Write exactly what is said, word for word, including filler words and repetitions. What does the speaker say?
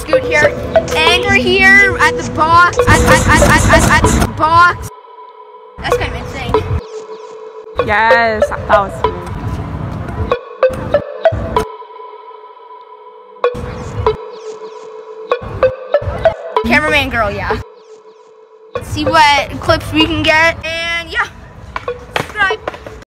scoot here. And we're here at the box. At, at, at, at, at, at the box. That's kind of insane. Yes, that was smooth. Cameraman girl, yeah. Let's see what clips we can get. And yeah, subscribe.